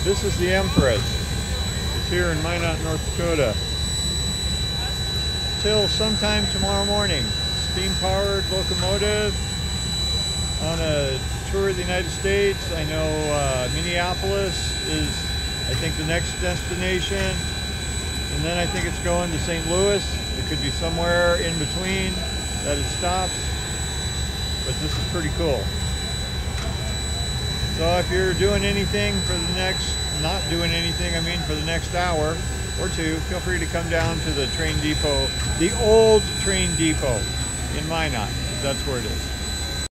This is the Empress. It's here in Minot, North Dakota. Till sometime tomorrow morning. Steam-powered locomotive on a tour of the United States. I know Minneapolis is, I think, the next destination. And then I think it's going to St. Louis. It could be somewhere in between that it stops. But this is pretty cool. So if you're doing anything for the next, not doing anything, I mean for the next hour or two, feel free to come down to the train depot, the old train depot in Minot. That's where it is.